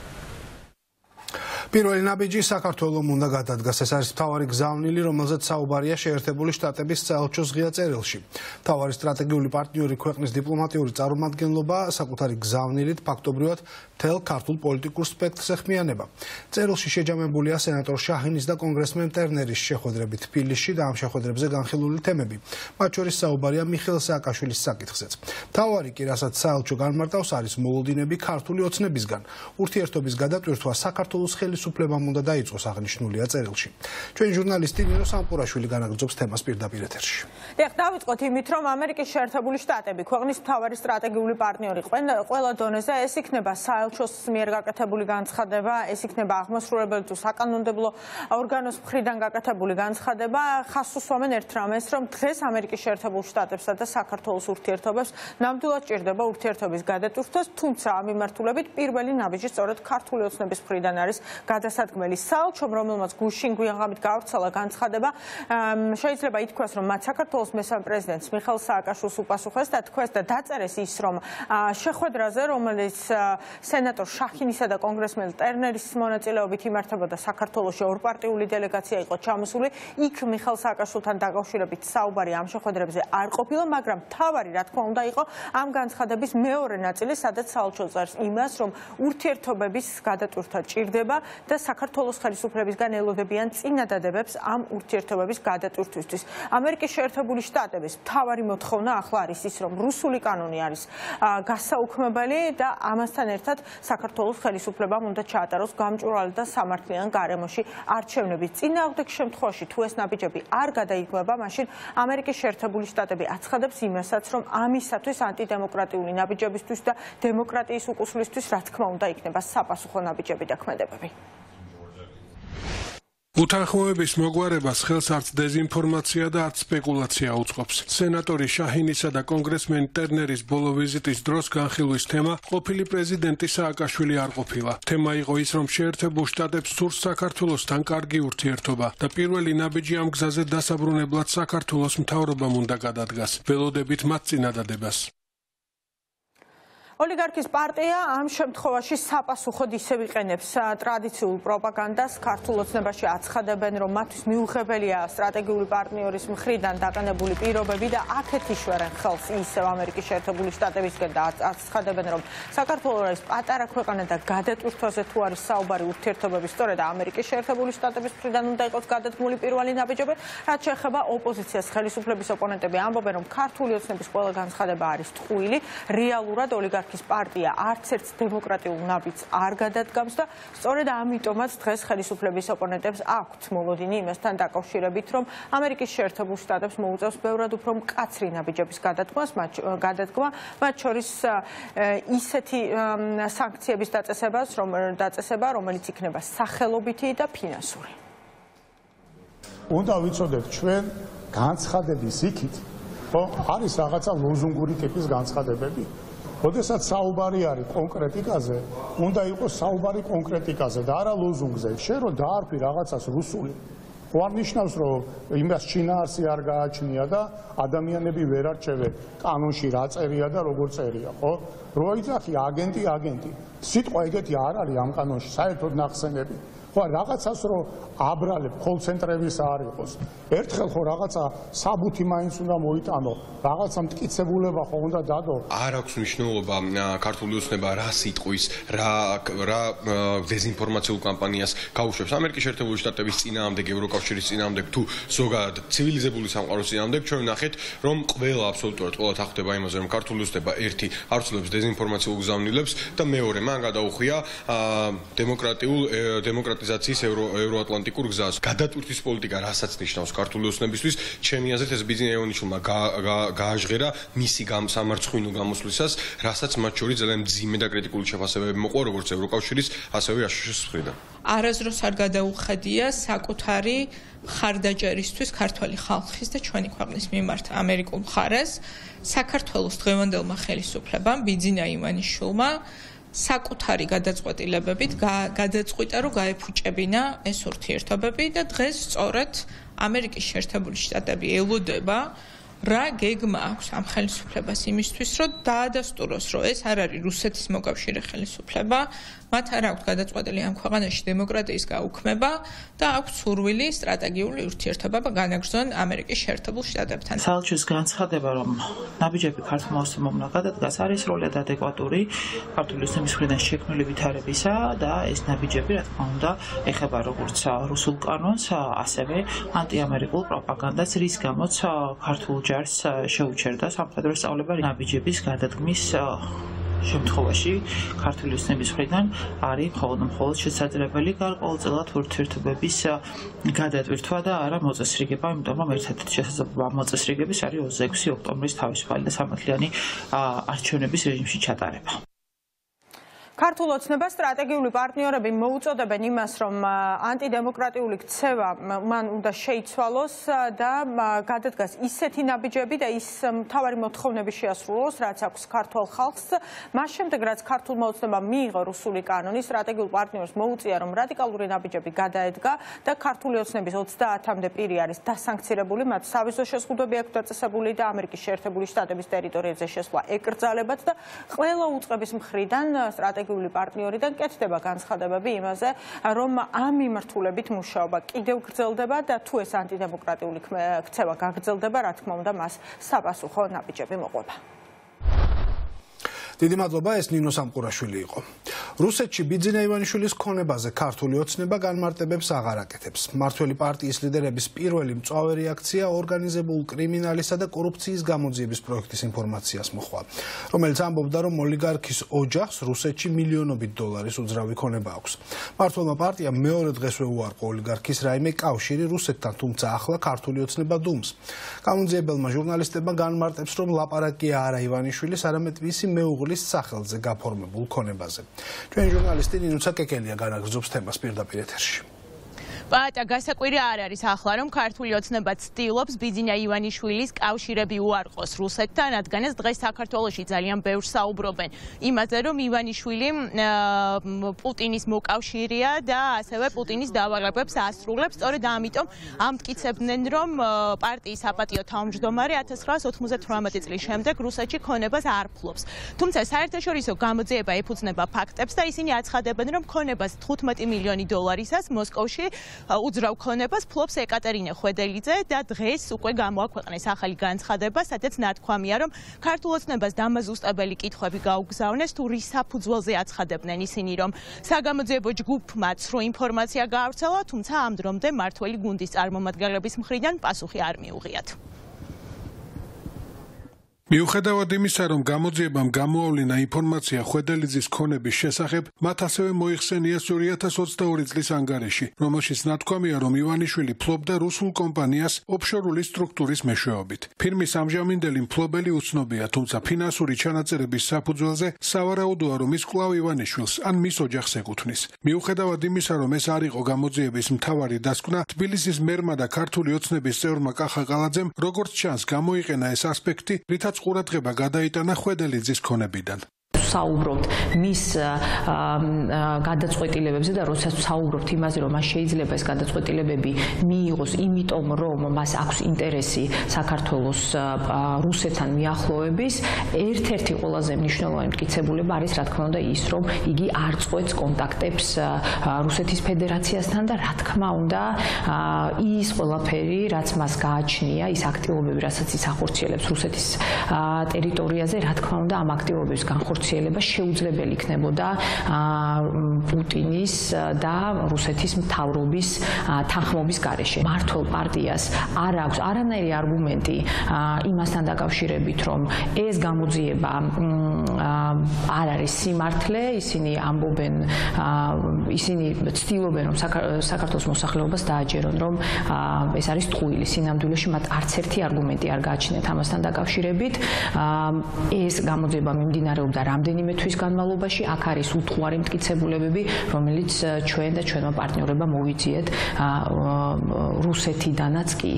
პირველი ნაბიჯი საქართველოს უნდა გადადგას. ეს არის მთავარი გზავნილი, რომელზეც საუბარია შეერთებული შტატების საელჩოს ღია წერილში. მთავარი სტრატეგიული პარტნიორი ქვეყნის დიპლომატიური წარმომადგენლობა საკუთარი გზავნილით ფაქტობრივად მთელ ქართულ პოლიტიკურ სპექტრს ეხმიანება. წერილში შეჯამებულია სენატორ შაჰინის და კონგრესმენ ტერნერის შეხვედრებით თბილისში და ამ შეხვედრებზე განხილული თემები. მათ შორის საუბარია მიხეილ სააკაშვილის საკითხზეც. მთავარი კი, რასაც საელჩო განმარტავს, არის მოლოდინები ქართული ოცნებისგან. ურთიერთობის გადატვირთვა საქართველოს ხელისუფლებამ უნდა დაიწყოს, აღნიშნულია წერილში. ჩვენი ჟურნალისტი ნინო სამპურაშვილი განაგრძობს თემას პირდაპირ ეთერში. დავიწყოთ იმით, რომ ამერიკის შეერთებული შტატები ქვეყნის მთავარი სტრატეგიული პარტნიორი ყველა დონეზე, ეს იქნება საელჩოს მიერ გაკეთებული განცხადება, ეს იქნება აღმასრულებელი თუ საკანონმდებლო ორგანოს მხრიდან გაკეთებული განცხადება. ხაზს უსვამენ ერთ რამეს, რომ დღეს ამერიკის შეერთებულ შტატებსა და საქართველოს ურთიერთობებს ნამდვილად ჭირდება ურთიერთობის გადატვირთვას, თუმცა ამ მიმართულებით პირველი ნაბიჯი სწორედ ქართული ოცნების მხრიდან არის გადასადგმელი. საელჩომ, რომელმაც გუშინ გვიანღამით გაავრცელა განცხადება, შეიძლება ითქვას, რომ მათ საქართველოს მესამე პრეზიდენტს მიხეილ სააკაშვილს უპასუხეს და თქვეს და დაწერეს ის, რომ შეხვედრაზე, რომელიც სენატორ შაჰინისა და კონგრესმენ ტერნერის მონაწილეობით იმართებოდა საქართველოში, ორპარტიული დელეგაცია იყო ჩამოსული, იქ მიხეილ სააკაშვილთან დაკავშირებით საუბარი ამ შეხვედრებზე არ ყოფილა, მაგრამ მთავარი, რა თქმა უნდა, იყო ამ განცხადების მეორე ნაწილი, სადაც საელჩო წერს იმას, რომ ურთიერთობების გადატვირთვა ჭირდება და საქართველოს ხელისუფლებისგან ელოდებიან წინადადებებს ამ ურთიერთობების გადატვირთვისთვის. ამერიკის შეერთებული შტატების მთავარი მოთხოვნა ახლა არის ის, რომ რუსული კანონი არის გასაუქმებელი და ამასთან ერთად საქართველოს ხელისუფლებამ უნდა ჩაატაროს გამჭვირვალე და სამართლიან გარემოში არჩევნები. წინააღმდეგ შემთხვევაში თუ ეს ნაბიჯები არ გადაიქმება, მაშინ ამერიკის შეერთებული შტატები აცხადებს იმასაც, რომ ამისათვის ანტიდემოკრატიული ნაბიჯებისთვის და დემოკრატიის უკუსვლისთვის, რა თქმა უნდა, იქნება საპასუხო ნაბიჯები და ქმედებები. უთანხმოების მოგვარებას ხელს არც დეზინფორმაცია და არც სპეკულაცია უწყობს. სენატორი შაჰინისა და კონგრესმენი ტერნერის ბოლო ვიზიტის დროს განხილვის თემა ყოფილი პრეზიდენტი სააკაშვილი არ ყოფილა. თემა იყო ის, რომ შეერთებულ შტატებს სურს საქართველოსთან კარგი ურთიერთობა და პირველი ნაბიჯი ამ გზაზე დასაბრუნებლად საქართველოს მთავრობამ უნდა გადადგას. ველოდებით მათ წინადადებას. ოლიგარქის პარტია ამ შემთხვევაში საპასუხოდ ისევ იყენებს ტრადიციულ პროპაგანდას. ქართულ ოცნებაში აცხადებენ, რომ მათთვის მიუღებელია სტრატეგიული პარტნიორის მხრიდან დაყენებული პირობები და აქეთ იშვერენ ხელს ისევ ამერიკის შეერთებული შტატებისგან და აცხადებენ, რომ საქართველოს არის პატარა ქვეყანა და გადატვირთვაზე თუ არის საუბარი ურთიერთობების, სწორედ ამერიკის შეერთებული შტატების მხრიდან უნდა იყოს გადადგმული პირველი ნაბიჯები. რაც შეეხება ოპოზიციას, ხელისუფლების ოპონენტები ამბობენ, რომ ქართული ოცნების ყველა განცხადება არის ტყუილი. რეალურად ოლიგარქის პარტია არც ერთ დემოკრატიულ ნაბიჯს არ გადადგამს და სწორედ ამიტომაც დღეს ხელისუფლების ოპონენტებს აქვთ მოლოდინი იმასთან დაკავშირებით, რომ ამერიკის შეერთებულ შტატებს მოუწევს ბევრად უფრო მკაცრი ნაბიჯების გადადგმა, მათ შორის ისეთი სანქციების დაწესება, რომელიც იქნება სახელობითი და ფინანსური. უნდა ვიცოდეთ ჩვენ განცხადების იქით, რომ არის რაღაცა ლოზუნგური ტიპის განცხადებები. Odesat საუბარი არის კონკრეტიკაზე, უნდა იყოს საუბარი კონკრეტიკაზე და არა ლოზუნგზე. შენ რომ დაარქვი რაღაცას რუსული, ხო არ ნიშნავს, რომ იმას შინაარსი არ გააჩნია და ადამიანები ვერ არჩევენ კანონში რა წერია და როგორ წერია, ხო? რო იცახი აგენტი. სიტყვა ეგეთი არ არის ამ კანონში, საერთოდ ნახსენები. ხო რაღაცას რომ აბრალებ კოლცენტრების არ იყოს. ერთხელ ხო რაღაცა საბუთი მაინც უნდა მოიტანო, რაღაცა მტკიცებულება ხო უნდა დადო. არ აქვს მნიშვნელობა ქართული ოცნება რა სიტყვის, რა დეზინფორმაციულ კამპანიას გაუშვებს ამერიკის შეერთებული შტატების წინააღმდეგ, ევროკავშირის წინააღმდეგ თუ ზოგადად ცივილიზებული სამყაროს წინააღმდეგ. ჩვენ ვნახეთ, რომ აბსოლუტურად ყველა თანხდება იმაზე, რომ ქართული ოცნება ერთი არცლებს დეზინფორმაციულ გზავნილებს და მეორე მან გადაუხვია დემოკრატიზაციის ევროატლანტიკურ გზას. გადატვირთვის პოლიტიკა რასაც ნიშნავს ქართული ოცნებისთვის, ჩემი აზრით ეს ბიძინა ევანიშვილმა გააჟღერა მისი სამარცხვინო გამოსვლისას, რასაც მათ შორის ძალიან მძიმე და კრიტიკული შეფასებები მოყვა, როგორც ევროკავშირის, ასევე აშშ-ის მხრიდან. არასდროს არ გადაუხედია საკუთარი მხარდაჭერისთვის ქართველი ხალხის და ჩვენი ქვეყნის მიმართ ამერიკულ მხარეს, საქართველოს დღევანდელმა ხელისუფლებამ, ბიძინა ივანიშვილმა საკუთარი გადაწყვეტილებებით გადაწყვიტა, რომ გაეფუჭებინა ეს ურთიერთობები და დღეს სწორედ ამერიკის შეერთებული შტატები ელოდება რა გეგმა აქვს ამ ხელისუფლებას იმისთვის, რომ დაადასტუროს, რომ ეს არ არის რუსეთის მოკავშირე ხელისუფლება, მათ არ აქვს გადაწყვეტილი ამ ქვეყანაში დემოკრატიის გაუქმება და აქვს სურვილი სტრატეგიული ურთიერთობა განაგრძონ ამერიკის შეერთებულ შტატებთან. საელჩოს განცხადება, რომ ნაბიჯები ქართულმა ოცნებამ უნდა გადადგას, არის სრულად ადეკვატური ქართული ოცნების მხრიდან შექმნილი ვითარებისა და ეს ნაბიჯები, რა თქმა უნდა, ეხება როგორც რუსულ კანონს, ასევე ანტიამერიკულ პროპაგანდას, რის გამოც ქართულ ჯარს შეუჩერდა სამხედრო სწავლება ნაბიჯების გადადგმის შემთხვევაში ქართული ოცნების მხრიდან არის მხოლოდ შესაძლებელი გარკვეულწილად ურთიერთობების გადატვირთვა და არა მოწესრიგება, იმიტომ რომ ერთ-ერთი შესაძლებლობა მოწესრიგების არის 26 ოქტომბრის თავისუფალი და სამართლიანი არჩევნების რეჟიმში ჩატარება. ქართულ ოცნებას სტრატეგიული პარტნიორები მოუწოდებენ იმას, რომ ანტიდემოკრატიული ქცევა მან უნდა შეიცვალოს და გადადგას ისეთი ნაბიჯები და ის მთავარი მოთხოვნები შეასრულოს, რაც აქვს ქართულ ხალხს. მას შემდეგ, რაც ქართულმა ოცნებამ მიიღო რუსული კანონი, სტრატეგიულ პარტნიორს მოუწია, რომ რადიკალური ნაბიჯები გადაედგა და ქართული ოცნების 30-მდე პირი არის დასანქცირებული, მათ სავიზო შეზღუდვები აქვს დაწესებული და ამერიკის შეერთებული შტატების ტერიტორიაზე შესვლა ეკრძალებათ და ყველა უწყების მხრიდან სტრატეგიული პარტნიორიდან კეთდება განცხადებები იმაზე, რომ ამ მიმართულებით მუშაობა კიდევ გრძელდება და თუ ეს ანტიდემოკრატიული ქცევა გაგრძელდება, რა თქმა უნდა, მას საპასუხო ნაბიჯები მოყვება. დიდი მადლობა, ეს ნინო სამყურაშვილი იყო. რუსეთში ბიძინა ივანიშვილის ქონებაზე ქართული ოცნება განმარტებებს აღარ აკეთებს. მმართველი პარტიის ლიდერების პირველი მწვავე რეაქცია ორგანიზებულ კრიმინალისა და კორუფციის გამოძიების პროექტის ინფორმაციას მოჰყვა, რომელიც ამბობდა, რომ ოლიგარქის ოჯახს რუსეთში მილიონობით დოლარის უძრავი ქონება აქვს. მმართველმა პარტიამ მეორე დღესვე უარყო ოლიგარქის რაიმე კავშირი რუსეთთან, თუმცა ახლა ქართული ოცნება დუმს. გამოძიებელმა ჟურნალისტებმა განმარტებს, რომ ლაპარაკია არა ივანიშვილის, არამედ მისი მეუღლის სახელზე გაფორმებულ ქონებაზე. ჩვენ ჟურნალისტი ნინუცა კეკელია განაგრძობს თემას პირდაპირ ეთერში. პატა გასაკვირი არ არის ახლა რომ ქართული ოცნება ცდილობს ბიძინა ივანიშვილის კავშირები უარყოს რუსეთთან, რადგანაც დღეს საქართველოში ძალიან ბევრს საუბრობენ იმაზე, რომ ივანიშვილი პუტინის მოკავშირეა და ასევე პუტინის დავალებებს ასრულებს. სწორედ ამიტომ ამტკიცებდნენ, რომ პარტიის საპატიო თავმჯდომარე 1998 წლის შემდეგ რუსეთში ქონებას არ ფლობს. თუმცა საერთაშორისო გამოძიება ეფუძნება ფაქტებს და ისინი აცხადებენ, რომ ქონებას 15 მილიონი დოლარისას მოსკოვში უძრავ ქონებას ფლობს ეკატერინე ხვედელიძე და დღეს უკვე გამოაქვეყნეს ახალი განცხადება, სადაც ნათქვამია, რომ ქართულ ოცნებას დამაზუსტებელი კითხვები გაუგზავნეს, თუ რის საფუძველზე აცხადებდნენ ისინი, რომ საგამოძიებო ჯგუფმა ცრუ ინფორმაცია გაავრცელა, თუმცა ამ დრომდე მმართველი გუნდის წარმომადგენლების მხრიდან პასუხი არ მიუღიათ. მიუხედავად იმისა, რომ გამოძიებამ გამოავლინა ინფორმაცია ხვედელიძის ქონების შესახებ, მათ ასევე მოიხსენიეს 2022 წლის ანგარიში, რომელშიც ნათქვამია, რომ ივანიშვილი ფლობდა რუსულ კომპანიას ოფშორული სტრუქტურის მეშვეობით. ფირმის ამჟამინდელი მფლობელი უცნობია, თუმცა ფინანსური ჩანაწერების საფუძველზე სავარაუდოა, რომ ის კვლავ ივანიშვილს ან მის ოჯახს ეკუთვნის. მიუხედავად იმისა, რომ ეს არ იყო გამოძიების მთავარი დასკვნა, თბილისის მერმა და ქართული ოცნების წევრმა კახა ყალაძემ, როგორც ჩანს, გამოიყენა ეს ასპექტი, რითაც ყურადღება გადაიტანა ხვედელიძის ქონებიდან. საუბრობთ მის გადაწყვეტილებებზე და როდესაც საუბრობთ იმაზე, რომ მას შეიძლება ეს გადაწყვეტილებები მიიღოს, იმიტომ რომ მას აქვს ინტერესი საქართველოს რუსეთთან მიახლოების, ერთ-ერთი ყველაზე მნიშვნელოვანი მტკიცებულება არის, რა თქმა უნდა, ის, რომ იგი არ წყვეტს კონტაქტებს რუსეთის ფედერაციასთან და რა თქმა უნდა, ის ყველაფერი, რაც მას გააჩნია, ის აქტივობები, რასაც ის ახორციელებს რუსეთის ტერიტორიაზე, რა თქმა უნდა, ამ აქტივობების განხორციელება შეუძლებელი იქნებოდა პუტინის და რუსეთის მთავრობის თანხმობის გარეშე. მმართველ პარტიას არ აქვს არანაირი არგუმენტი იმასთან დაკავშირებით, რომ ეს გამოძიება არ არის სიმართლე, ისინი ამბობენ, ისინი ცდილობენ, რომ საქართველოს მოსახლეობას დააჯერონ, რომ ეს არის ტყუილი. სინამდვილეში მათ არც ერთი არგუმენტი არ გააჩნიათ ამასთან დაკავშირებით. ეს გამოძიება მიმდინარეობდა რამდენიმე თვის განმავლობაში, აქ არის უთუარი მტკიცებულებები, რომელიც ჩვენ და ჩვენმა პარტნიორებმა მოვიძიეთ რუსეთიდანაც კი.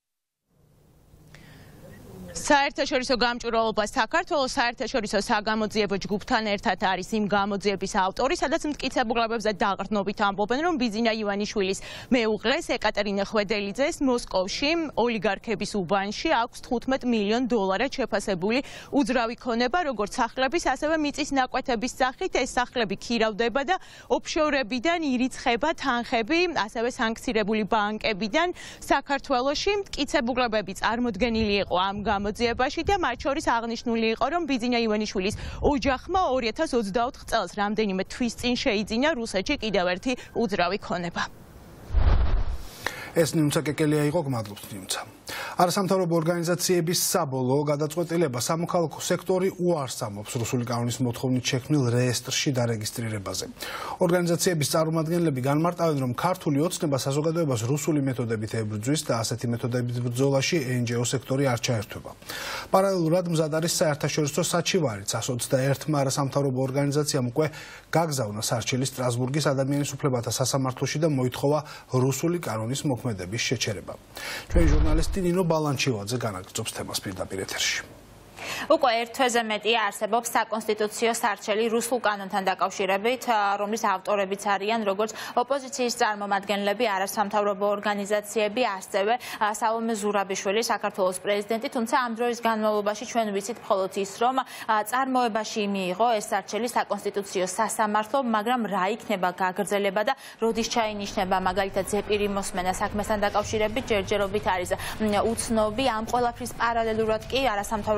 საერთაშორისო გამჭვირვალობა საქართველოს საერთაშორისო საგამოძიებო ჯგუფთან ერთად არის იმ გამოძიების ავტორი, სადაც მტკიცებულებებზე დაყრდნობით ამბობენ, რომ ბიძინა ივანიშვილის მეუღლეს ეკატერინე ხვედელიძეს მოსკოვში ოლიგარქების უბანში აქვს 15 მილიონ დოლარად შეფასებული უძრავი ქონება, როგორც სახლების, ასევე მიწის ნაკვეთების სახით. ეს სახლები ქირავდება და ოფშორებიდან ირიცხება თანხები, ასევე სანქცირებული ბანკებიდან საქართველოში. მტკიცებულებები წარმოდგენილი იყო ამ გამოძიებაში და მათ შორის აღნიშნული იყო, რომ ბიძინა ივანიშვილის ოჯახმა 2024 წელს რამდენიმე თვის წინ შეიძინა რუსეთში კიდევ ერთი უძრავი ქონება. ეს ნინუცა კეკელია იყო, გმადლობთ ნინუცა. არასამთავრობო ორგანიზაციების საბოლოო გადაწყვეტილება სამოქალაქო სექტორი უარს ამბობს რუსული კანონის მოთხოვნით შექმნილ რეესტრში დარეგისტრირებაზე. ორგანიზაციების წარმომადგენლები განმარტავენ, რომ ქართული ოცნება საზოგადოებას რუსული მეთოდებით ებრძვის და ასეთი მეთოდებით ბრძოლაში NGO სექტორი არ ჩაერთვება. პარალელურად მზად არის საერთაშორისო საჩივარი. 121-მა არასამთავრობო ორგანიზაციამ უკვე გაგზავნა სარჩელი სტრასბურგის ადამიანის უფლებათა სასამართლოში და მოითხოვა რუსული კანონის მოქმედების შეჩერება. ჩვენი ჟურნალისტი ნინო ბალანჩივაძე განაგრძობს თემას პირდაპირ ეთერში. უკვე ერთ თვეზე მეტია არსებობს საკონსტიტუციო სარჩელი რუსულ კანონთან დაკავშირებით, რომლის ავტორებიც არიან როგორც ოპოზიციის წარმომადგენლები, არასამთავრობო ორგანიზაციები, ასევე სალომე ზურაბიშვილი, საქართველოს პრეზიდენტი, თუმცა ამ დროის განმავლობაში ჩვენ ვიცით მხოლოდ ის, რომ წარმოებაში მიიღო ეს სარჩელი საკონსტიტუციო სასამართლომ, მაგრამ რა იქნება გაგრძელება და როდის ჩაინიშნება მაგალითად ზეპირი მოსმენა საქმესთან დაკავშირებით ჯერჯერობით არის უცნობი. ამ ყველაფრის პარალელურად კი არასამთავრობო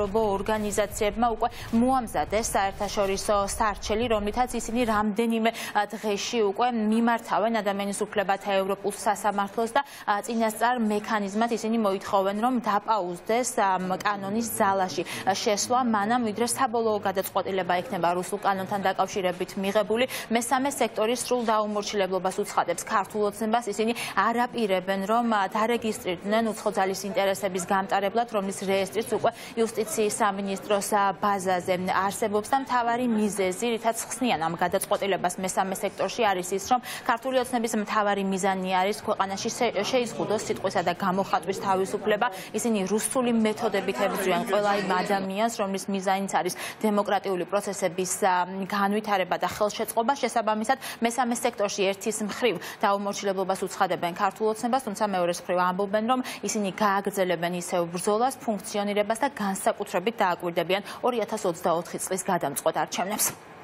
ორგანიზაციებმა უკვე მოამზადეს საერთაშორისო სარჩელი, რომლითაც ისინი რამდენიმე დღეში უკვე მიმართავენ ადამიანის უფლებათა ევროპულ სასამართლოს და წინასწარ მექანიზმად ისინი მოითხოვენ, რომ დაპაუზდეს კანონის ძალაში შესვლა, მანამ ვიდრე საბოლოო გადაწყვეტილება იქნება რუსულ კანონთან დაკავშირებით მიღებული. მესამე სექტორის სრულ დაუმორჩილებლობას უცხადებს ქართულ ოცნებას. ისინი არაპირებენ, რომ დარეგისტრირდნენ უცხოძალის ინტერესების გამტარებლად, რომლის რეესტრიც უკვე იუსტიციის სამინისტროს ბაზაზე არსებობს და მთავარი მიზეზი, რითაც ხსნიან ამ გადაწყვეტილებას მესამე სექტორში არის ის, რომ ქართული ოცნების მთავარი მიზანი არის ქვეყანაში შეიზღუდოს სიტყვისა და გამოხატვის თავისუფლება. ისინი რუსული მეთოდებით ებრძვიან ყველა იმ ადამიანს, რომლის მიზანიც არის დემოკრატიული პროცესების განვითარება და ხელშეწყობა. შესაბამისად, მესამე სექტორში ერთის მხრივ დაუმორჩილებლობას უცხადებენ ქართულ ოცნებას, თუმცა მეორეს მხრივ ამბობენ, რომ ისინი გააგრძელებენ ისევ ბრძოლას, ფუნქციონირებას და განსაკუთრებით დააკვირდებიან 2024 წლის გადამწყვეტ არჩევნებს.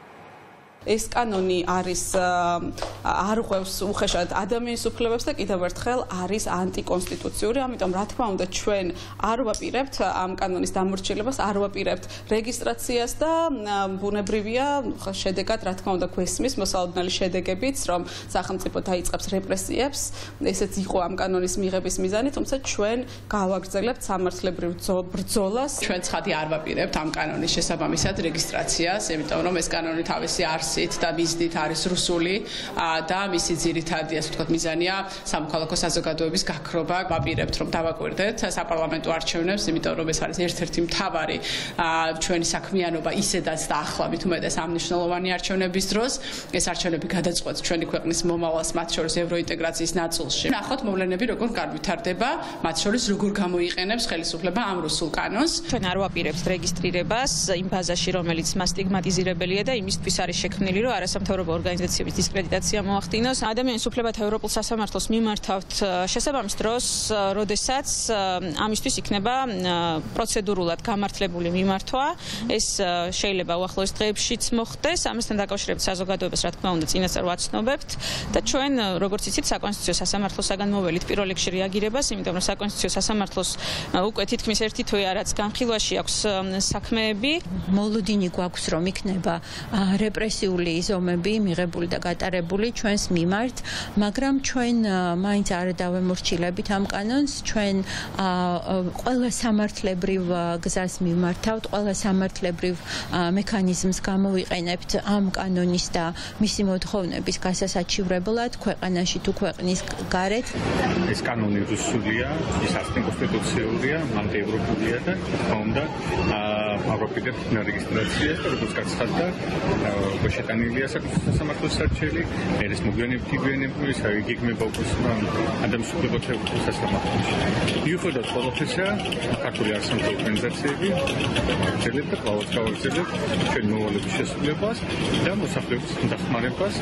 ეს კანონი არის არ ღვევს უხეშად ადამიანის უფლებებს და კიდევ ერთხელ არის ანტიკონსტიტუციური, ამიტომ რა თქმა უნდა ჩვენ არ ვაპირებთ ამ კანონის დამორჩილებას, არ ვაპირებთ რეგისტრაციას და ბუნებრივია შედეგად რა თქმა უნდა გვესმის მოსალოდნელი შედეგებიც, რომ სახელმწიფო დაიწყებს რეპრესიებს, ესეც იყო ამ კანონის მიღების მიზანი, თუმცა ჩვენ გავაგრძელებთ სამართლებრივ ბრძოლას. ჩვენ ცხადი არ ვაპირებთ ამ კანონის შესაბამისად რეგისტრაციას, იმიტომ რომ ეს კანონი თავისი არსით და მიზნით არის რუსული და მისი ძირითადი, ასე ვთქვათ, მიზანია სამოქალაქო საზოგადოების გაქრობა. ვაპირებთ, რომ დავაკვირდეთ საპარლამენტო არჩევნებს, იმიტომ რომ ეს არის ერთ-ერთი მთავარი ჩვენი საქმიანობა ისედაც და ახლა მით უმეტეს ამ მნიშვნელოვანი არჩევნების დროს. ეს არჩევნები გადაწყვეტს ჩვენი ქვეყნის მომავალს, მათ შორის ევროინტეგრაციის ნაწილში. ნახოთ მოვლენები როგორ განვითარდება, მათ შორის როგორ გამოიყენებს ხელისუფლება ამ რუსულ კანონს. ჩვენ არ ვაპირებთ რეგისტრირებას იმ ბაზაში, რომელიც მას სტიგმატიზირებელია და იმისთვის არის შექმნილი, რომ არასამთავრობო ორგანიზაციების დისკრედიტაცია მოახდინოს. ადამიანის უფლებათა ევროპულ სასამართლოს მიმართავთ შესაბამის დროს, როდესაც ამისთვის იქნება პროცედურულად გამართლებული მიმართვა. ეს შეიძლება უახლოეს დღეებშიც მოხდეს. ამასთან დაკავშირებით საზოგადოებას რა თქმა უნდა წინასწარ ვაცნობებთ და ჩვენ როგორც იცით საკონსტიტუციო სასამართლოსაგან მოველით პირველ რიგში რეაგირებას, იმიტომ რომ საკონსტიტუციო სასამართლოს უკვე თითქმის ერთი თვე არაც განხილვაში აქვს საქმეები. მოლოდინი გვაქვს რომ იქნება რეპრესიული იზომები მიღებული და გატარებული ჩვენს მიმართ, მაგრამ ჩვენ მაინც არ დავემორჩილებით ამ კანონს, ჩვენ ყველა სამართლებრივ გზას მიმართავთ, ყველა სამართლებრივ მექანიზმს გამოვიყენებთ ამ კანონის და მისი მოთხოვნების გასასაჩივრებლად ქვეყანაში თუ ქვეყნის გარეთ. ეს კანონი რუსულია, ის ანტიკონსტიტუციურია, ანტიევროპულია და თქმა უნდა ავაპირებთ რეგისტრაციას და როგორც გაცხადდა, შეტანილია სასამართლოს სარჩელი, ეს მოგვიანებით იგვიანებულა, გეგმება უკვე ადამიანის უფლებათა ევროპულ სასამართლოში. მიუხედავად ყველაფრისა, ქართული არასამთავრობო ორგანიზაციები ვაგრძელებთ და კვლავაც გავაგრძელებთ ჩვენი მოვალეობის შესრულებას და მოსახლეობის დახმარებას.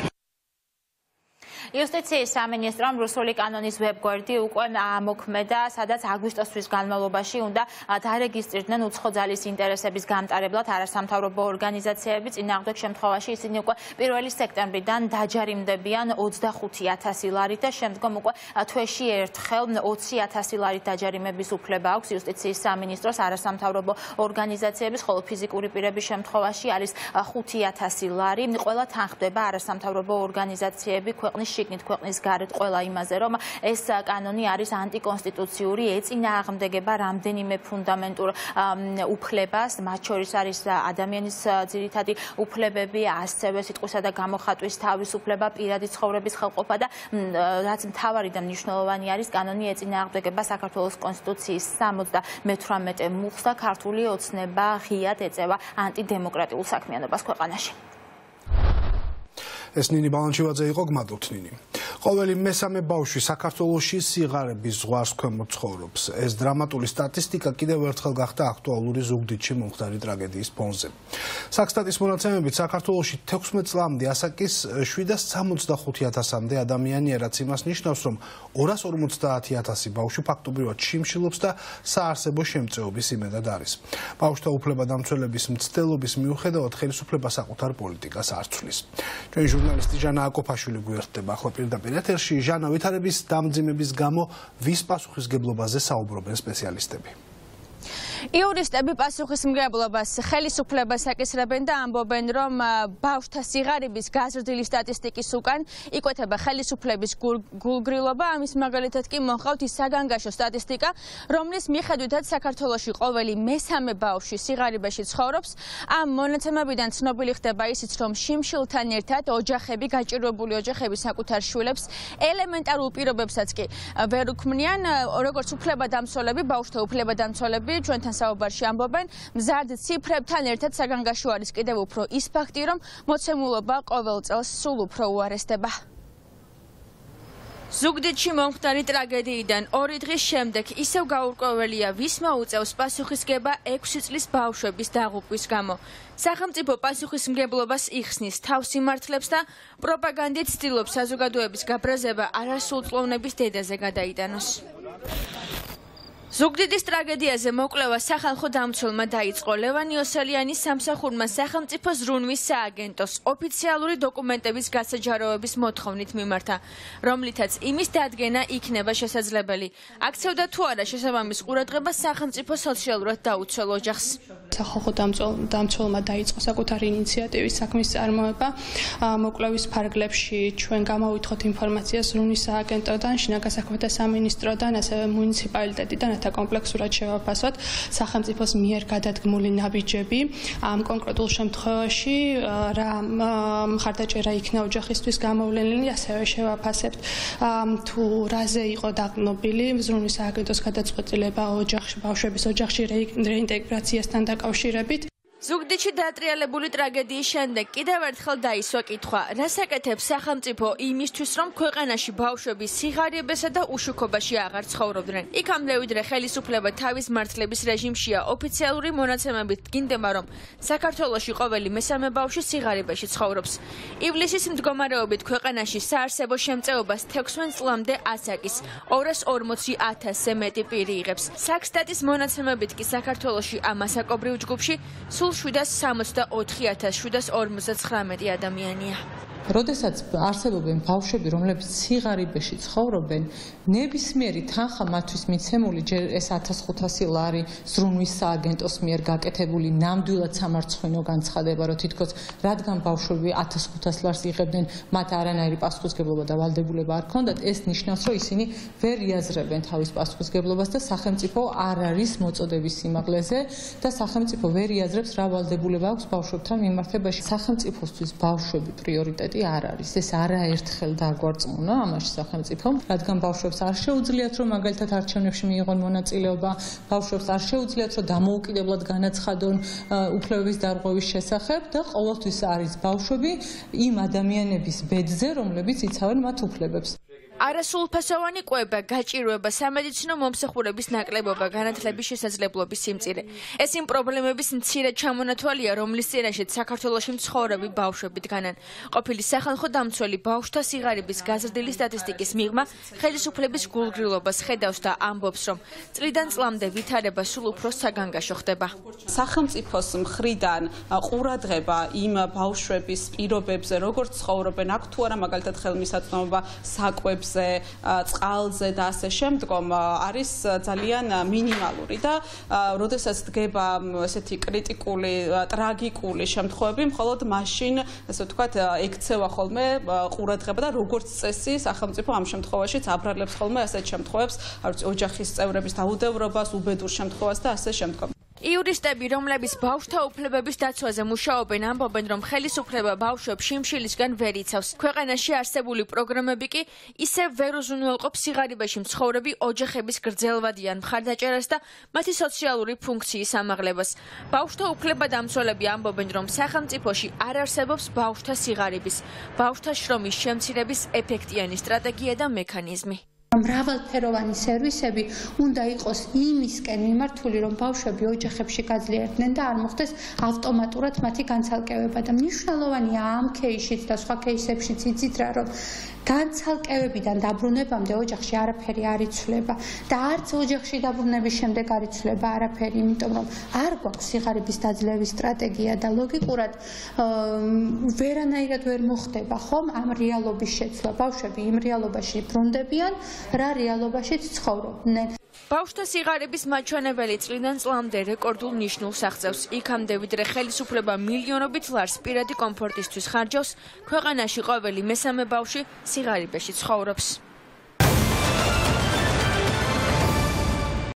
იუსტიციის სამინისტრომ რუსული კანონის ვებგვერდი უკვე ამოქმედა, სადაც აგვისტოსთვის განმავლობაში უნდა დარეგისტრირდნენ უცხოძალის ინტერესების გამტარებლად არასამთავრობო ორგანიზაციები. წინააღმდეგ შემთხვევაში ისინი უკვე 1 სექტემბრიდან დაჯარიმდებიან 25,000 ლარით და შემდგომ უკვე თვეში ერთხელ 20,000 ლარით დაჯარიმების უფლება აქვს იუსტიციის სამინისტროს არასამთავრობო ორგანიზაციების, ხოლო ფიზიკური პირების შემთხვევაში არის 5,000 ლარი. ყველა თანხმდება არასამთავრობო ორგანიზაციები ქვეყნის ქვეყნის გარეთ ყველა იმაზე, რომ ეს კანონი არის ანტიკონსტიტუციური, ეწინააღმდეგება რამდენიმე ფუნდამენტურ უფლებას, მათ შორის არის ადამიანის ძირითადი უფლებები, ასევე სიტყვისა და გამოხატვის თავისუფლება, პირადი ცხოვრების ხელყოფა და რაც მთავარი და მნიშვნელოვანი არის, კანონი ეწინააღმდეგება საქართველოს კონსტიტუციის 78 მუხლს და ქართული ოცნება ღიად ეწევა ანტიდემოკრატიულ საქმიანობას ქვეყანაში. ეს ნინი ბალანჩივაძე იყო, გმადლობთ ნინი. ყოველი მესამე ბავშვი საქართველოში სიღარების ზღვარს ქვემოთ ცხოვრობს. ეს დრამატული სტატისტიკა კიდევ ერთხელ გახდა აქტუალური ზუგდიდში მომხდარი ტრაგედიის ფონზე. საქსტატის მონაცემებით საქართველოში 16 წლამდე ასაკის 765,000-მდე ადამიანია, რაც იმას ნიშნავს, რომ 250,000 ბავშვი ფაქტობრივად შიმშილობს და საარსებო შემწეობის იმედად არის. ბავშვთა უფლებადამცველების მცდელობის მიუხედავად ხელისუფლება საკუთარ პოლიტიკას არ ცვლის. ჩვენი ჟურნალისტი ჟანა აკოფაშვილი გვერდება ახლა პირდაპირ ეთერში. ჟანა, ვითარების დამძიმების გამო ვის პასუხისგებლობაზე საუბრობენ სპეციალისტები? იურისტები პასუხისმგებლობას ხელისუფლებას აკისრებენ და ამბობენ, რომ ბავშვთა სიღარიბის გაზრდილი სტატისტიკის უკან იკვეთება ხელისუფლების გულგრილობა. ამის მაგალითად კი მოჰყავთ ის საგანგაშო სტატისტიკა, რომლის მიხედვითაც საქართველოში ყოველი მესამე ბავშვი სიღარიბეში ცხოვრობს. ამ მონაცემებიდან ცნობილი ხდება ისიც, რომ შიმშილთან ერთად ოჯახები, გაჭირვებული ოჯახები საკუთარ შვილებს ელემენტარულ პირობებსაც კი ვერ უქმნიან, როგორც უფლებადამცველები, ბავშვთა უფლებადამცველები ჩვენთან საუბარში ამბობენ, მზარდ ციფრებთან ერთად საგანგაშო არის კიდევ უფრო ის ფაქტი, რომ მოცემულობა ყოველ წელს სულ უფრო უარესდება. ზუგდიდში მომხდარი ტრაგედიიდან 2 დღის შემდეგ ისევ გაურკვეველია, ვის მოუწევს პასუხისგება 6 წლის ბავშვების დაღუპვის გამო. სახელმწიფო პასუხისმგებლობას იხსნის, თავს იმართლებს და პროპაგანდით ცდილობს საზოგადოების გაბრაზება არასრულწლოვნების დედაზე გადაიტანოს. ზუგდიდის ტრაგედიაზე მოკვლევა სახალხო დამცველმა დაიწყო. ლევან იოსელიანის სამსახურმა სახელმწიფო ზრუნვის სააგენტოს ოფიციალური დოკუმენტების გასაჯაროების მოთხოვნით მიმართა, რომლითაც იმის დადგენა იქნება შესაძლებელი. აქცევდა თუ არა შესაბამის ყურადღება სახელმწიფო სოციალურად დაუცველ ოჯახს. სახალხო დამცველმა დაიწყო საკუთარი ინიციატივის საქმის წარმოება. მოკვლევის ფარგლებში ჩვენ გამოვითხოთ ინფორმაციას ზრუნვის სააგენტოდან, შინაგან საქმეთა სამინისტროდან, ასევე მუნიციპალიტეტიდან კომპლექსურად შევაფასოთ სახელმწიფოს მიერ გადადგმული ნაბიჯები. ამ კონკრეტულ შემთხვევაში რა მხარდაჭერა იქნა ოჯახისთვის გამოვლენილი, ასევე შევაფასებთ თუ რაზე იყო დაყრდნობილი ზრუნვის სააგენტოს გადაწყვეტილება ბავშვების ოჯახში რეინტეგრაციასთან დაკავშირებით. ზუგდიდში დაატრიალებული ტრაგედიის შემდეგ კიდევ ერთხელ დაისვა კითხვა, რას აკეთებს სახელმწიფო იმისთვის, რომ ქვეყანაში ბავშვები სიღარიბესა და უშუქობაში აღარ ცხოვრობდნენ. იქამდე ვიდრე ხელისუფლება თავის მართლების რეჟიმშია, ოფიციალური მონაცემებით დგინდება, რომ საქართველოში ყოველი მესამე ბავშვი სიღარიბეში ცხოვრობს. ივლისის მდგომარეობით ქვეყანაში საარსებო შემწეობას 16 წლამდე ასაკის 240,000-ზე მეტი პირი იღებს. საქსტატის მონაცემებით კი საქართველოში ამ ასაკობრივ ჯგუფში სულ 764,759 ადამიანია. როდესაც არსებობენ ბავშვები, რომლებიც სიღარიბეში ცხოვრობენ, ნებისმიერი თანხა მათთვის მიცემული, ჯერ ეს 1500 ლარი ზრუნვის სააგენტოს მიერ გაკეთებული ნამდვილად სამარცხვინო განცხადება, რომ თითქოს რადგან ბავშვები 1500 ლარს იღებდნენ, მათ არანაირი პასუხისმგებლობა და ვალდებულება არ ჰქონდათ, ეს ნიშნავს, რომ ისინი ვერ იაზრებენ თავის პასუხისმგებლობას და სახელმწიფო არ არის მოწოდების სიმაღლეზე და სახელმწიფო ვერ იაზრებს, რა ვალდებულება აქვს ბავშვებთან მიმართებაში. სახელმწიფოსთვის ბავშვები პრიორიტეტი არ არის. ეს არაერთხელ დაგვარწმუნა ამაში სახელმწიფომ, რადგან ბავშვებს არ შეუძლიათ, რომ მაგალითად არჩევნებში მიიღონ მონაწილეობა, ბავშვებს არ შეუძლიათ, რომ დამოუკიდებლად განაცხადონ უფლებების დარღვევის შესახებ და ყოველთვის არის ბავშვები იმ ადამიანების ბედზე, რომლებიც იცავენ მათ უფლებებს. არასრულფასოვანი კვება, გაჭირვება, სამედიცინო მომსახურების ნაკლებობა, განათლების შესაძლებლობის სიმწირე. ეს იმ პრობლემების მცირე ჩამონათვალია, რომლის წინაშეც საქართველოში მცხოვრები ბავშვები დგანან. ყოფილი სახალხო დამცველი ბავშვთა სიღარიბის გაზრდილი სტატისტიკის მიღმა ხელისუფლების გულგრილობას ხედავს და ამბობს, რომ წლიდან წლამდე ვითარება სულ უფრო საგანგაშო ხდება. სახელმწიფოს მხრიდან ყურადღება იმ ბავშვების პირობებზე, როგორც ცხოვრობენ, აქ თუ არა მაგალითად ხელმისაწვდომობა საკვებს წყალზე და ასე შემდგომ არის ძალიან მინიმალური და როდესაც დგება ესეთი კრიტიკული, ტრაგიკული შემთხვევები, მხოლოდ მაშინ, ასე ვთქვათ, ექცევა ხოლმე ყურადღება და როგორც წესი სახელმწიფო ამ შემთხვევაშიც აბრალებს ხოლმე ასეთ შემთხვევებს, ოჯახის წევრების დაუდევრობას, უბედურ შემთხვევას და ასე შემდგომ. იურისტები, რომლებიც ბავშვთა უფლებების დაცვაზე მუშაობენ, ამბობენ, რომ ხელისუფლება ბავშვებს შიმშილისგან ვერ იცავს. ქვეყანაში არსებული პროგრამები კი ისევ ვერ უზრუნველყოფს სიღარიბეში მცხოვრები ოჯახების გრძელვადიან მხარდაჭერას და მათი სოციალური ფუნქციის ამაღლებას. ბავშვთა უფლებადამცველები ამბობენ, რომ სახელმწიფოში არ არსებობს ბავშვთა სიღარიბის, ბავშვთა შრომის შემცირების ეფექტიანი სტრატეგია და მექანიზმი. მრავალფეროვანი სერვისები უნდა იყოს იმისკენ მიმართული, რომ ბავშვები ოჯახებში გაძლიერდნენ და არ მოხდეს ავტომატურად მათი განცალკევება და მნიშვნელოვანია ამ кейსშიც და სხვა кейსებშიც იცით რა, რომ განცალკევებიდან დაბრუნებამდე ოჯახში არაფერი არ იცვლება და არც ოჯახში დაბრუნების შემდეგ არ იცვლება არაფერი, იმიტომ რომ არ გვაქვს სიღარიბის დაძლევის სტრატეგია და ლოგიკურად ვერანაირად ვერ მოხდება ხომ ამ რეალობის შეცვლა. ბავშვები იმ რეალობაში ბრუნდებიან, რა რეალობაშიც ცხოვრობდნენ. ბავშვთა სიღარიბის მაჩვენებელი წლიდან წლამდე რეკორდულ ნიშნულს აღწევს. იქამდე ვიდრე ხელისუფლება მილიონობით ლარს პირადი კომფორტისთვის ხარჯავს, ქვეყანაში ყოველი მესამე ბავშვი სიღარიბეში ცხოვრობს.